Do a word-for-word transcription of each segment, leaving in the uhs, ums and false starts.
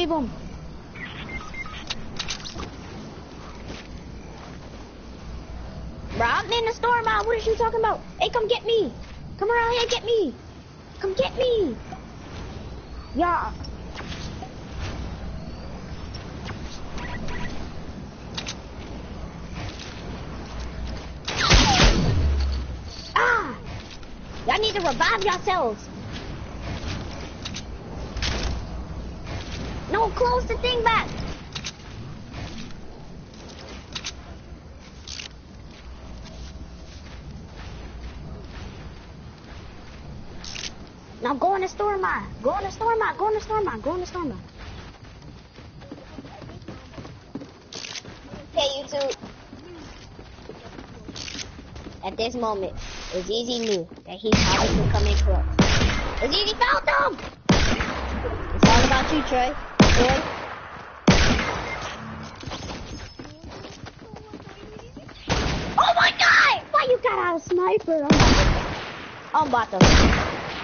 save him. Bro, I'm in the storm out. What is you talking about? Hey, come get me. Come around here, get me. Come get me. Yeah. Ah! Y'all need to revive yourselves. No, close the thing back. Now go in the storm mine. Go in the storm mine. Go in the storm mine. Go in the storm mine. Okay, YouTube. At this moment, Azizi knew that he probably would come in clutch. Azizi found them! It's all about you, Trey. Troy. Oh my god! Why you got out a sniper? I'm about to... I'm about to...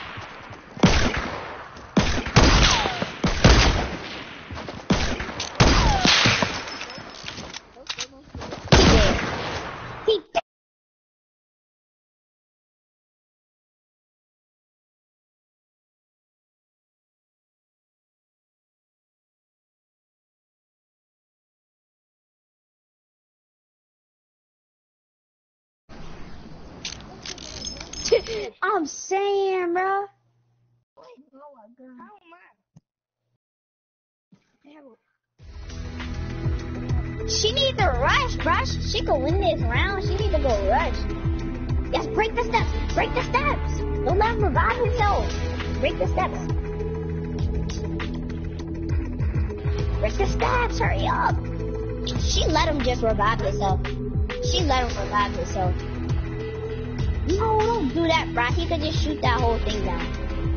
I'm saying, bro. She need to rush, bro. She can win this round. She need to go rush. Yes, break the steps. Break the steps. Don't let him revive himself. Break the steps. Break the steps. Hurry up. She let him just revive himself. She let him revive himself. No, don't do that, bro. He could just shoot that whole thing down.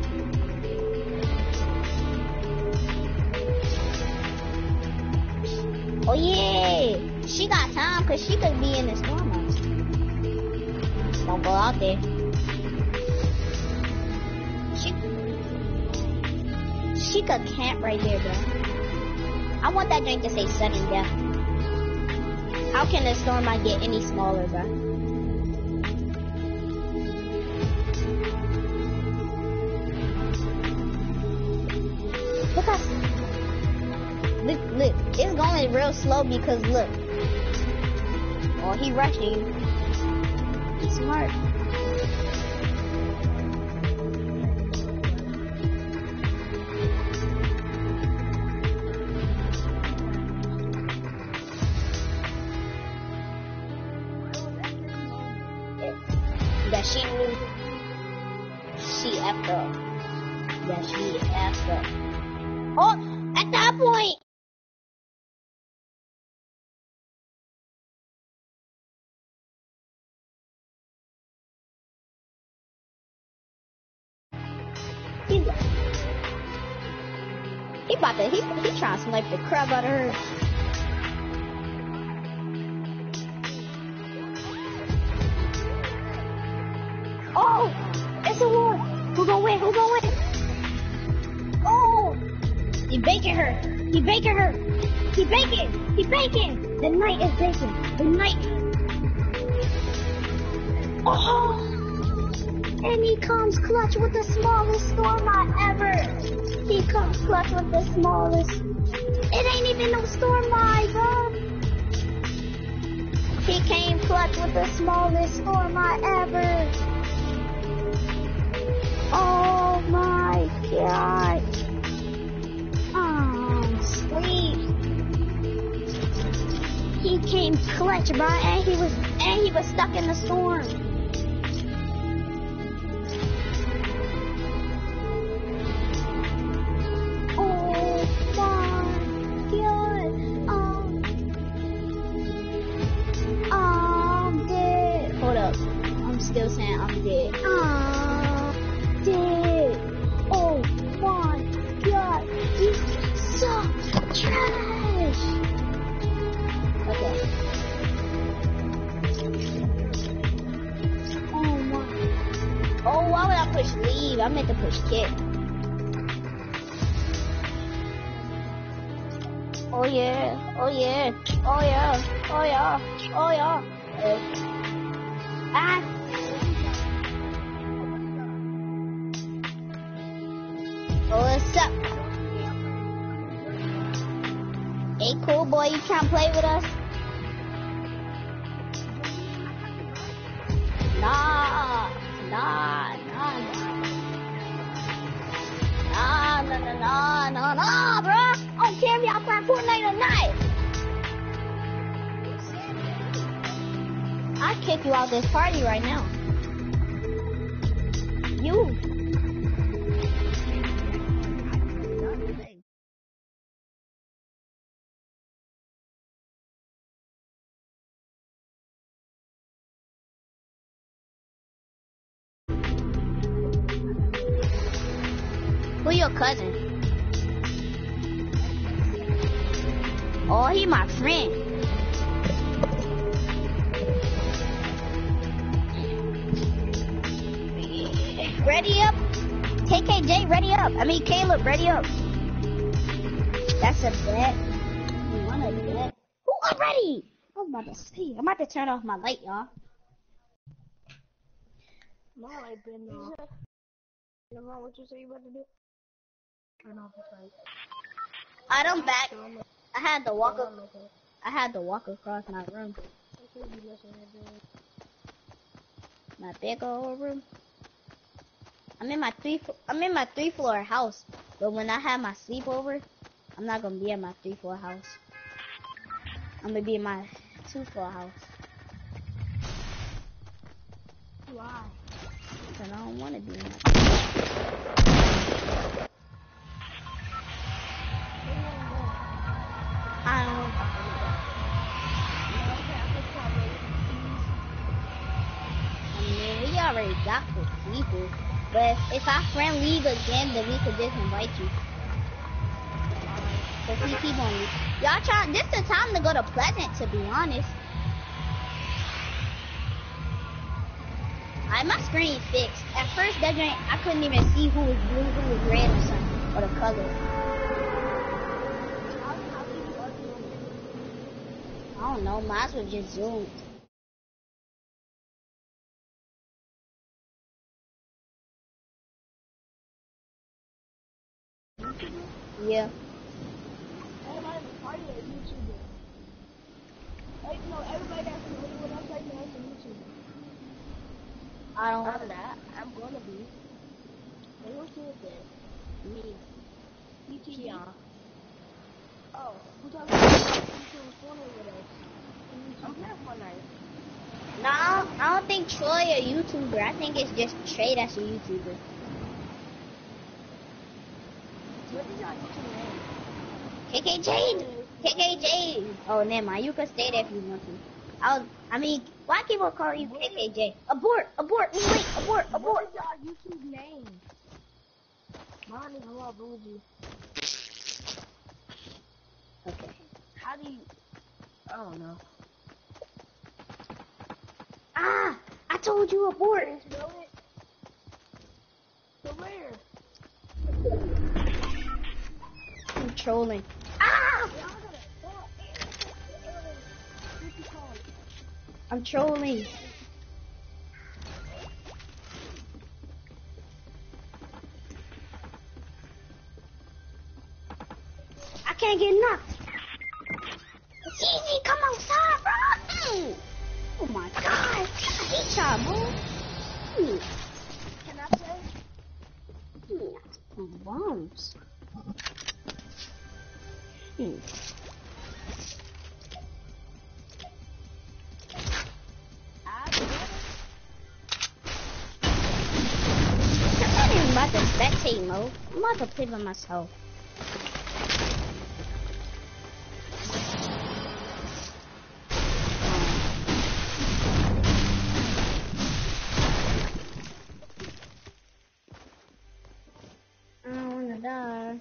Oh yeah, she got time because she could be in the storm house. Don't go out there. She, she could camp right there, bro. I want that drink to say sudden death. How can the storm not get any smaller, bro? Look how, look, look, it's going real slow because look. Oh, he rushing. He's smart. Yeah, she knew. She effed up. Yeah, she effed up. Oh, at that point. He, he about to, he, he trying to snipe the crap out of her. Oh, it's a war. Who gonna win? Who gonna win? Oh. He baking her. He baking her. He baking. He baking. The knight is baking. The knight. Oh. And he comes clutch with the smallest stormite ever. He comes clutch with the smallest. It ain't even no stormite, bro. He came clutch with the smallest stormite ever. Oh my god. He came clutch, bro, and he was and he was stuck in the storm. Oh my god! Um, I'm dead. Hold up, I'm still saying I'm dead. I'm dead. Oh my god! You suck trash. Okay. Oh my. Oh, why would I push leave? I meant to push kick. Oh yeah, oh yeah, oh yeah, oh yeah, oh yeah. Uh, ah. Oh, what's up? Hey, cool boy, you trying to play with us? Nah, nah, nah, nah. Nah, nah, nah, nah, nah, nah, bro. I don't care if y'all play Fortnite or not. I kick you out this party right now. You. Who your cousin? Oh, he my friend. Ready up? K K J, ready up. I mean, Caleb, ready up. That's a bet. You want a bet? Who already? I was about to say. I'm about to turn off my light, y'all. My light been off. You know what you say you about to do? Turn off the light. I don't back. I had to walk up. I had to walk across my room. My big old room. I'm in my three. I'm in my three floor house. But when I have my sleepover, I'm not gonna be in my three floor house. I'm gonna be in my two floor house. Why? Because I don't want to be in my. I don't. I mean, we already got the people. But if, if our friend leave again, then we could just invite you. Cause he keep on leaving. Y'all trying, this the time to go to Pleasant, to be honest. Alright, my screen fixed. At first, that joint, I couldn't even see who was blue, who was red or something, or the color. I don't know, mine was just zoomed. Yeah. Everybody was partying at YouTube. Like, no, everybody that's familiar with us right now is a YouTuber. I don't I'm not. I'm gonna be. And who's doing that? Me. P T V? Oh, who's talking about YouTubers Fortnite with us? I'm playing Fortnite. No, I don't think Troy a YouTuber. I think it's just Trey that's a YouTuber. What is your YouTube name? K K J, K K J. Oh, never mind. You can stay there if you want to. I was, I mean, why keep on calling you K K J? Abort, abort, wait, wait, abort, abort. What is your YouTube name? Mine is Raw Bougie. Okay. How do you? I don't know. Ah, I told you abort. Can you spell it? So where? I'm trolling. Ah! I'm trolling. I can't get knocked. It's easy. Come outside, bro. Mm. Oh my God. I hate y'all, bro. Mm. Can I play? Mm. Some bombs. Mm. I'm not even about to spectate mode. I'm about to play by myself. I don't wanna die.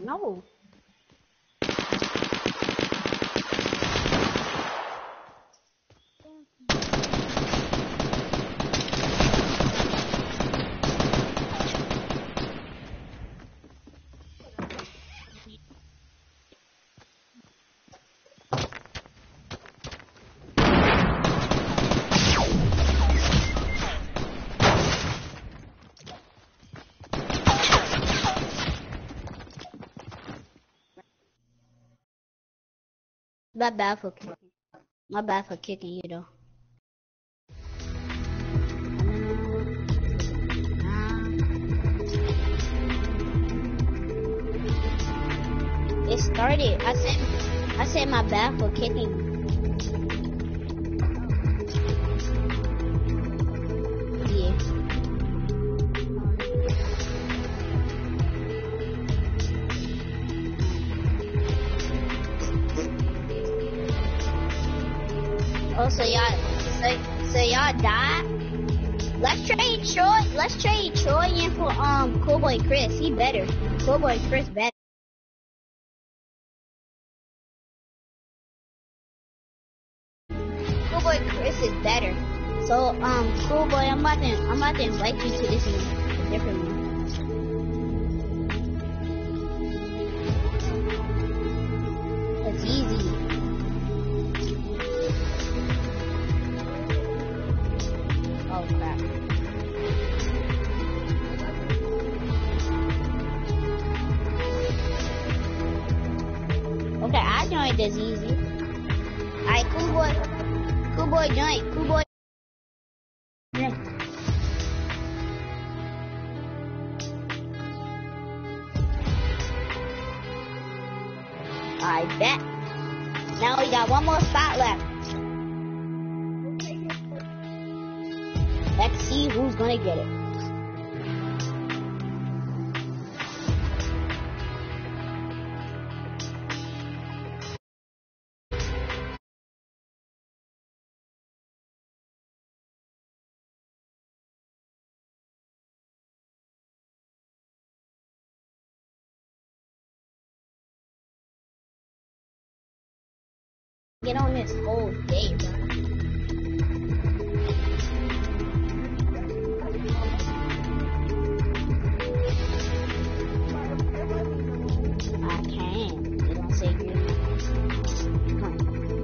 No. Not bad for kicking. Not bad for kicking you though. It started. I said. I said my bad for kicking. Yeah. Oh, so y'all, so, so y'all died? Let's trade Troy. Let's trade Troy in for um Coolboy Chris. He better. Coolboy Chris better. Coolboy Chris is better. So um Coolboy, I'm about to I'm about to invite you to this one, a different one. It's easy. Oh crap. Okay, I joined this easy. Alright, cool boy. Cool boy join. Cool boy. Yeah. I bet. Now we got one more spot left. Let's see who's gonna get it. Get on this whole day, bro. I can. You don't say you. Come.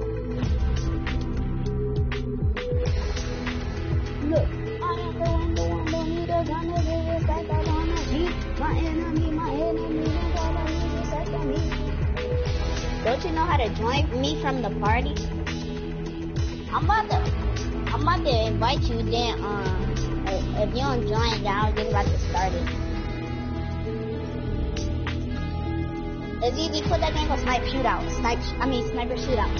Look, I am the one, the one, don't need a gun to give respect. I wanna beat my enemy, my enemy, don't gotta need respect on me. Don't you know how to join me from the party? I'm about to, I'm about to invite you. Then, um, if you don't join, then I'm just about to start it. It's easy. Put that game for snipe shootout. Snipe, I mean sniper shootout.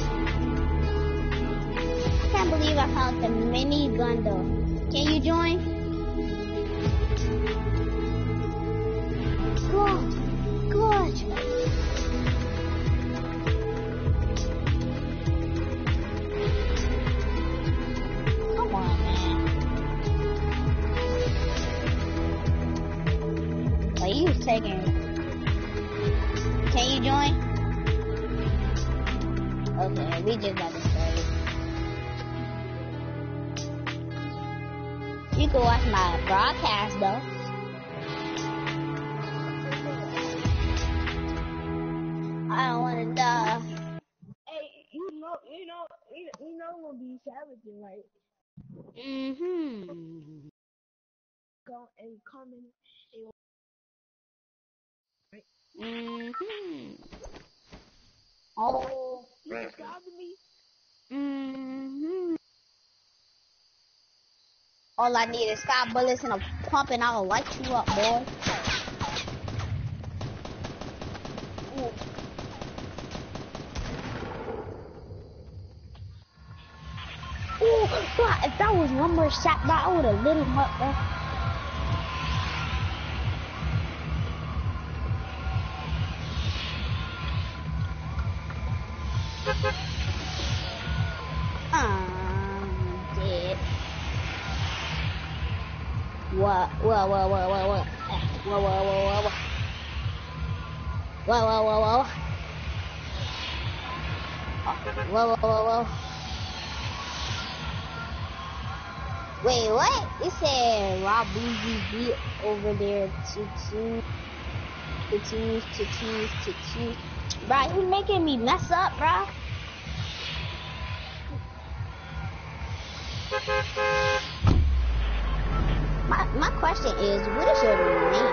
I can't believe I found the mini gun though. Can you join? Good, good. Taking. Can you join? Okay, we just got to start. You can watch my broadcast though. I don't want to die. Hey, you know, you know, you, you know, we'll be savaging, right? Mm-hmm. Go and comment. And right? Mm-hmm. Oh. You subscribe to me? Mm-hmm. All I need is five bullets and a pump and I'll light you up, boy. Ooh. Ooh, but if that was one more shot, bro, I would have lit him up, bro. I'm dead. What? What? What? What? What? What? What? What? What? What? What? Whoa, whoa, whoa, whoa. Whoa, whoa, whoa, whoa. Wait, what? It said Rob Bougie beat over there to two, to two, to two, to two. Bro, he making me mess up, bro. My my question is, what is your name?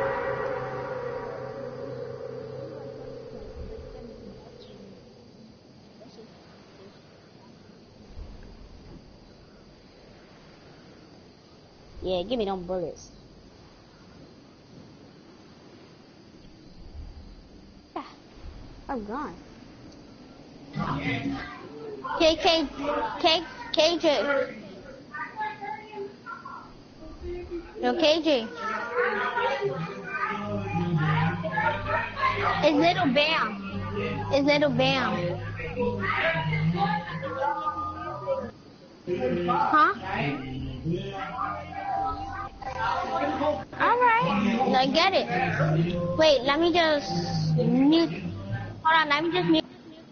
Yeah, give me them bullets. Yeah, I'm gone. K K K K J. Yo, K J. It's Little Bam. It's Little Bam. Huh? Alright. I get it. Wait, let me just mute. Hold on, let me just mute.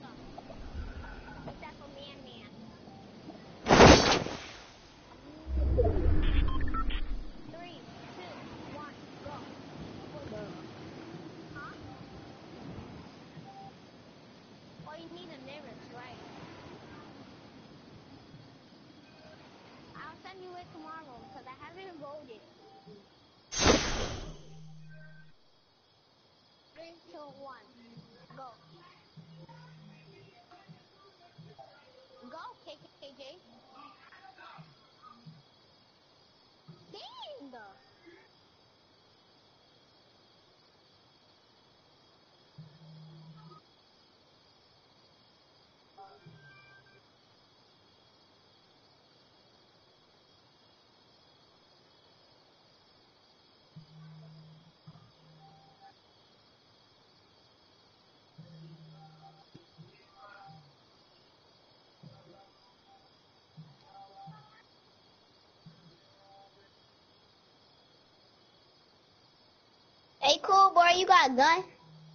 Hey, cool boy, you got a gun?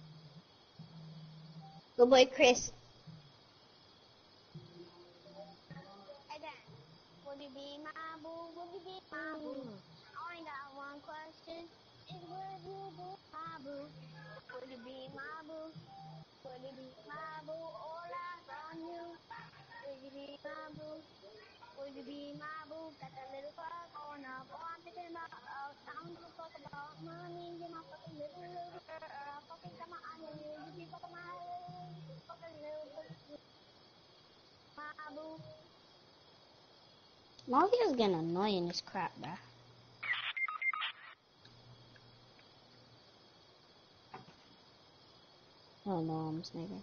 Good boy, Chris. Would you be my boo? Would you be my boo? I only got one question. Is would you be my boo? Would you be my boo? Would you be my boo? All eyes on you. Would you be my boo? Would you be my boo? Got that little fuck going up. Oh, I'm thinking about, uh, I don't give a fuck about money. Get my fucking little, little girl. I fucking got my eye on you. You be fucking my little, fucking little, my boo. Marky is getting annoying this crap, bruh. Oh no, I'm sniping.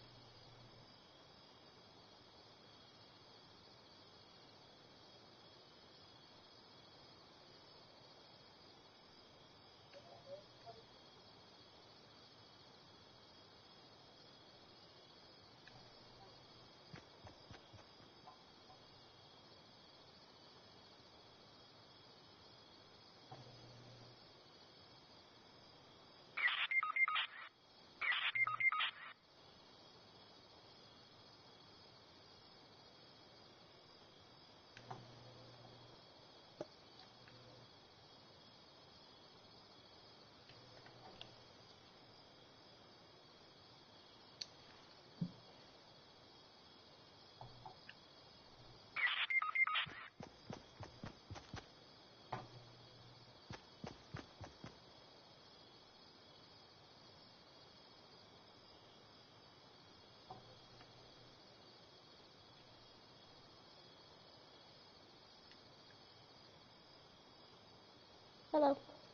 Hello.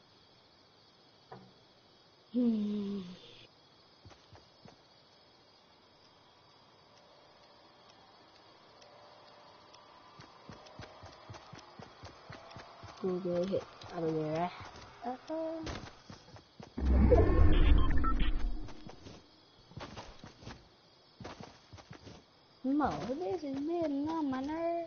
Hmm. Google hit out of there. Uh-oh. No, this is getting on my nerve.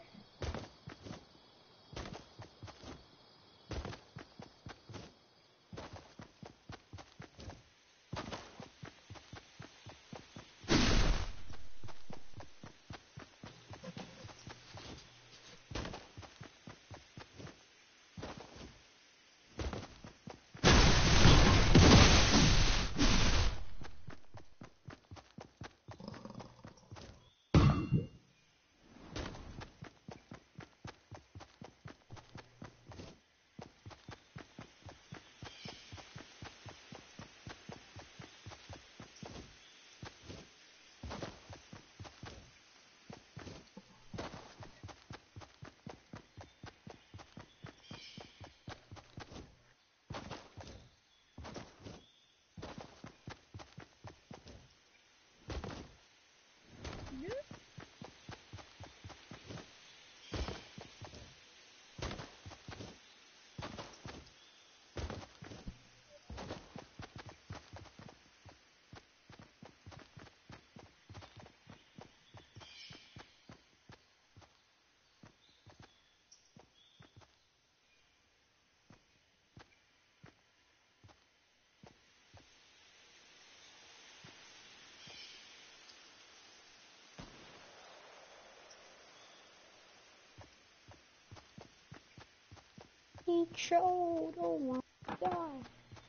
He trolled. Oh my god.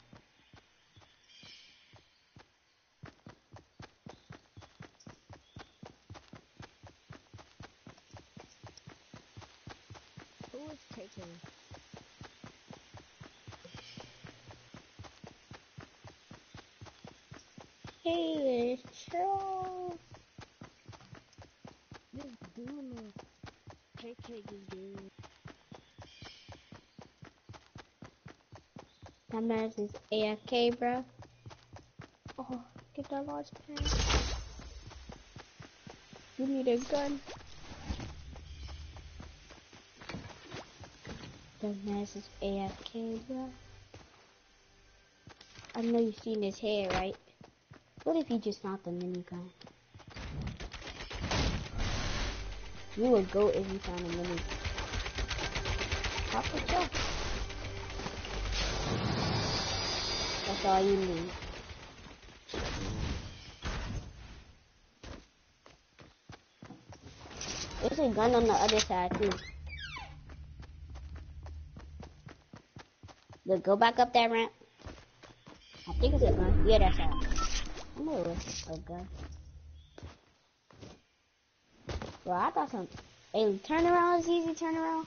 Who is taking? He is trolled. This demon. K K is good. That man is A F K, bro. Oh, get that launch pad. You need a gun. That man is A F K, bro. I know you've seen his hair, right? What if he just found the minigun? You would go if you found a minigun. Pop the jump. That's all you need. There's a gun on the other side too. Look, go back up that ramp. I think it's a gun. Yeah, that's all. I know it was a gun. Bro, I thought some... Hey, turn around, it's easy, turn around.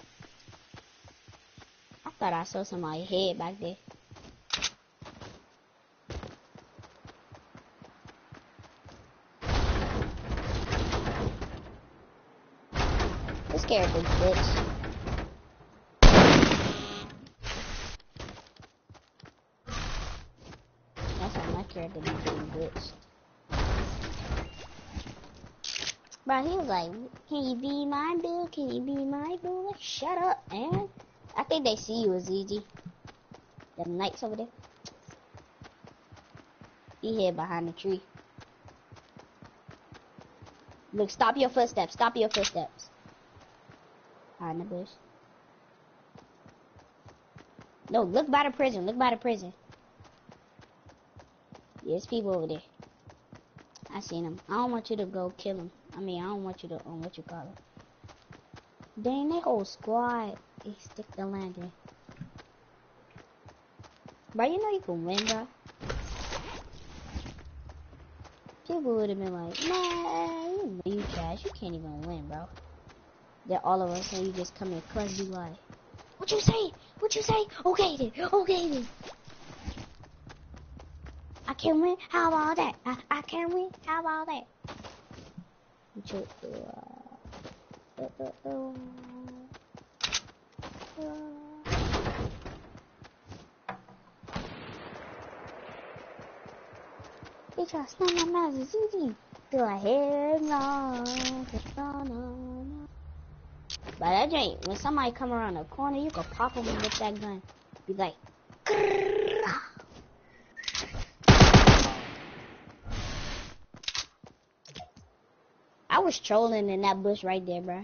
I thought I saw somebody's head back there. This character's bitch. That's how my character be getting bitch. Bro, he was like, can you be my boo? Can you be my boo? Like, shut up, man. I think they see you, Azizi. The knights over there. He hid behind the tree. Look, stop your footsteps. Stop your footsteps. Behind the bush. No, look by the prison. Look by the prison. There's people over there. I seen him. I don't want you to go kill him. I mean, I don't want you to, um, what you call it. Dang, that whole squad, they stick the landing. Bro, you know you can win, bro. People would have been like, man, you know you trash. You can't even win, bro. They're all of us, and you just come here, cuz be like, what you say? What you say? Okay then, okay then. I can win. How about that? I, I can win. How about that? Uh, uh, uh, uh, uh. They try to snap my mouth. It's easy. Feel like head no, no, no. But that ain't. When somebody come around the corner, you can pop them with that gun. Be like, grrrr. I was trolling in that bush right there, bruh.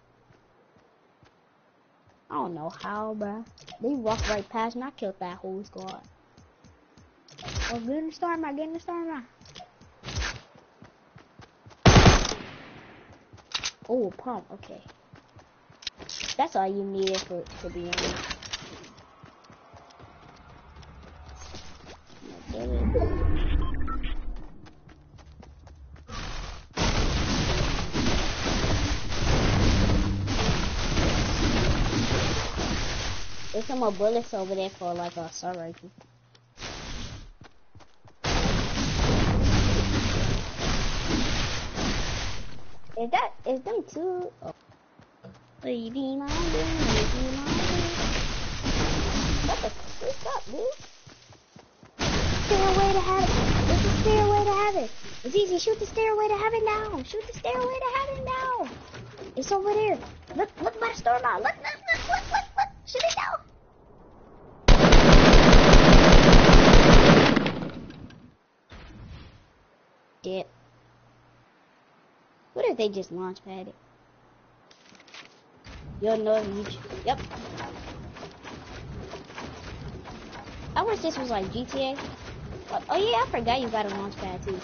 I don't know how, bruh. They walked right past me. I killed that whole squad. Oh, get in the storm, I get in the storm. Oh, pump. Okay. That's all you needed for to be on. There's some more bullets over there for like a assault rifle. Is that is them two? Oh. Lady my lady, lady my What the freak up, dude? Stairway to heaven. There's a stairway to heaven. It's easy. Shoot the stairway to heaven now. Shoot the stairway to heaven now. It's over there. Look, look by the storm out. Look, look, look, look, look, look. Shoot it down. Dip. What if they just launch pad it? You'll know if you. Yep. I wish this was like G T A. Oh, oh yeah, I forgot you got a launch pad too.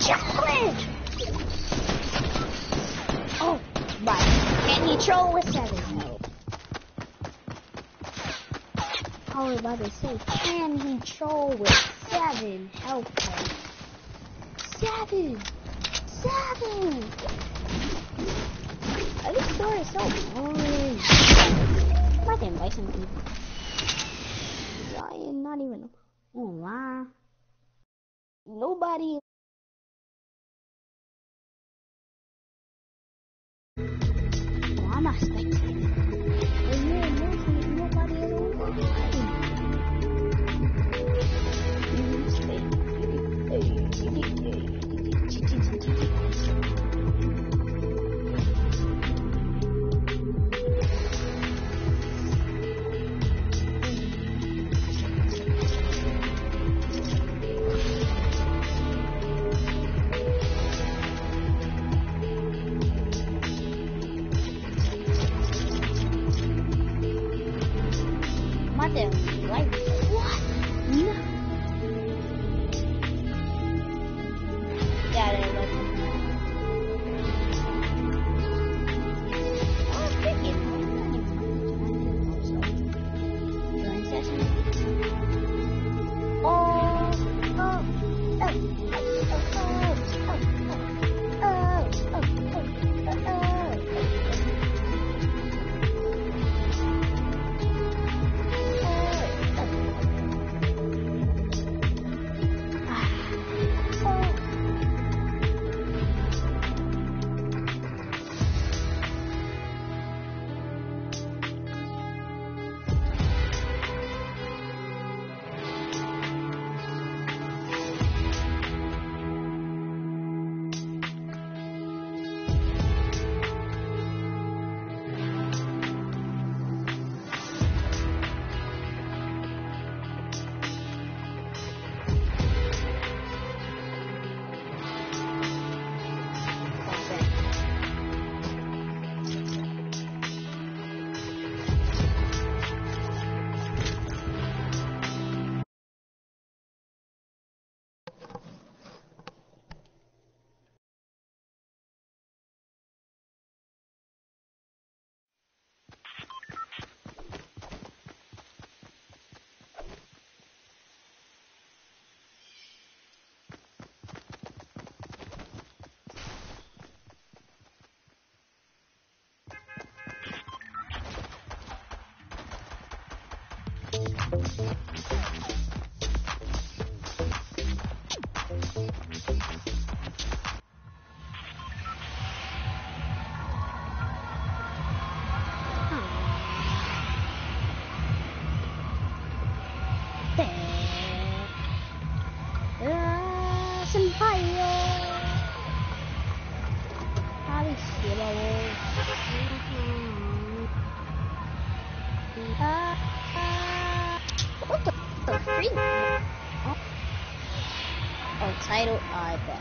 challenge! Oh, right. Can he troll with seven health? I was about to say, can he troll with seven health? Seven! Seven! This story is so boring. I might invite some people. I am not even online. Nobody. Well, I'm not spectating. And you're noticing nobody is online. Title, I bet.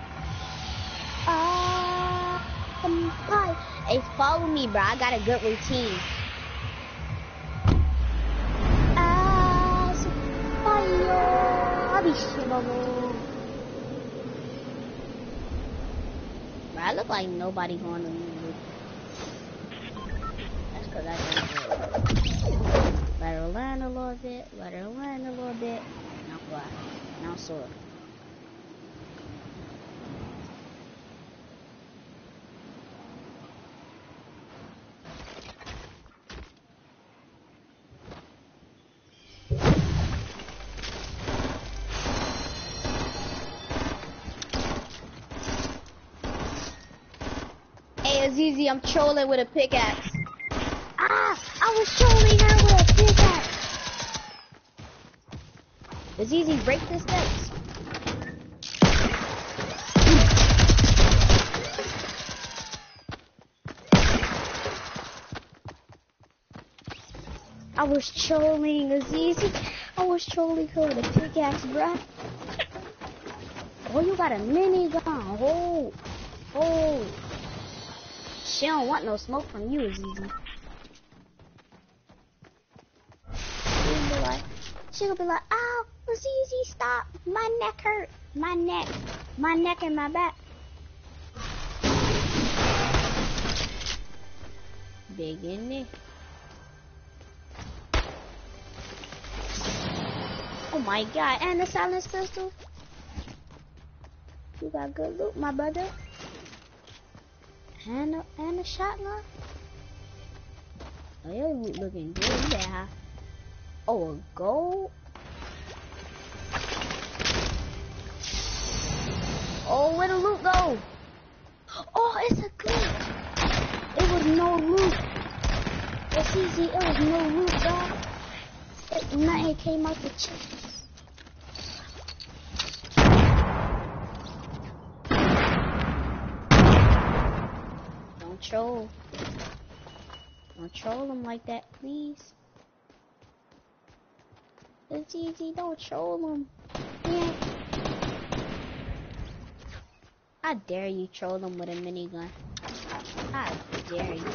Ah, um, hi. Hey, follow me, bro. I got a good routine. Ah, fire. Bro, I look like nobody going to move. That's because I don't. Let her learn a little bit. Let her learn a little bit. Now fly. Now soar. Easy, I'm trolling with a pickaxe. Ah, I was trolling her with a pickaxe. Does Easy break the steps? I was trolling Azizi. I was trolling her with a pickaxe, bruh. Oh, you got a minigun. Oh, oh. She don't want no smoke from you, Azizi. She'll be like, she'll be like, ow, Azizi, stop, my neck hurt. My neck. My neck and my back. Big in there. Oh my god, and the silence pistol. You got good loot, my brother. And a, and a shotgun. Oh, your loot looking good. Yeah. Oh, a gold. Oh, where the loot go? Oh, it's a glitch. It was no loot. It's easy. It was no loot, dog. It, nothing came out the chest. Don't troll. Don't troll them like that, please. It's easy. Don't troll them. Yeah. I dare you troll them with a minigun. I dare you.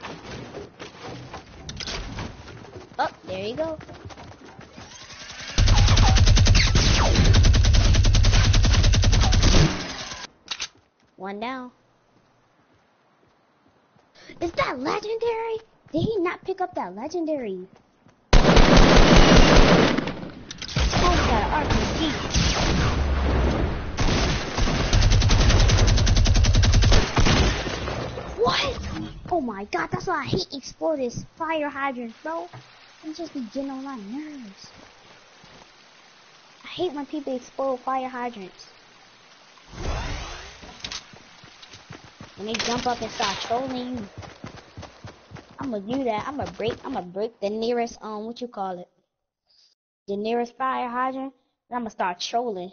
Oh, there you go. One down. Is that legendary? Did he not pick up that legendary? Oh, that R P G. What? Oh my god, that's why I hate exploding fire hydrants, bro. They just be getting on my nerves. I hate when people explode fire hydrants. When they jump up and start trolling you. I'm gonna do that. I'm gonna break. I'm gonna break the nearest um, what you call it? The nearest fire hydrant. And I'm gonna start trolling.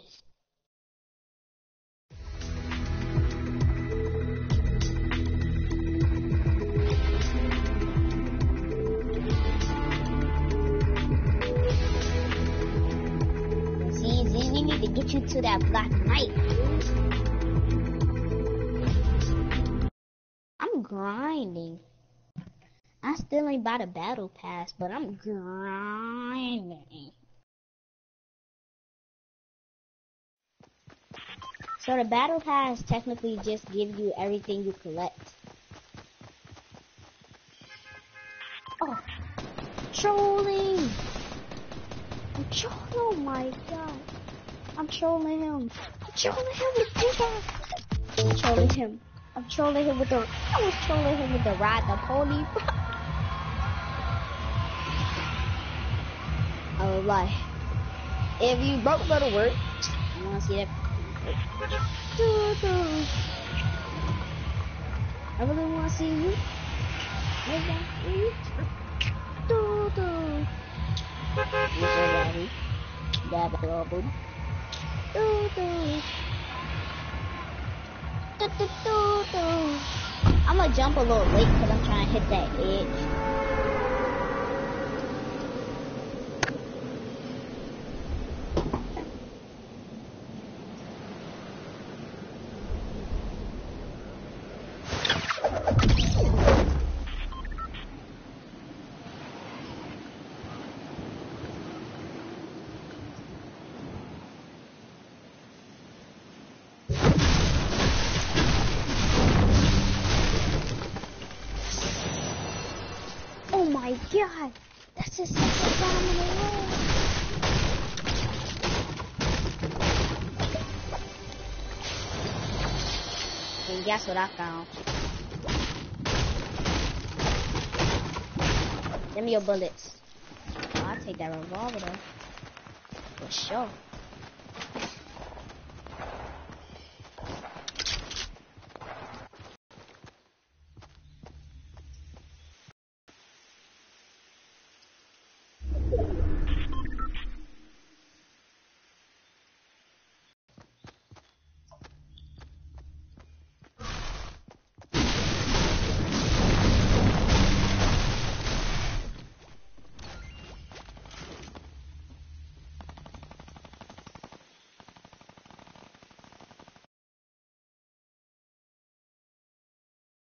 See, Z, we need to get you to that black knight. I'm grinding. I still ain't bought a battle pass, but I'm grinding. So the battle pass technically just gives you everything you collect. Oh, trolling! I'm trolling, oh my god. I'm trolling him. I'm trolling him with big ass. I'm trolling him. I'm trolling him with the, I was trolling him with the ride the pony. I was like, if you broke go to work, I wanna see that. I really wanna see you. I'm gonna jump a little late because I'm trying to hit that edge. God, that's just such a bomb in the room. And guess what I found? Give me your bullets. Oh, I'll take that revolver though. For sure.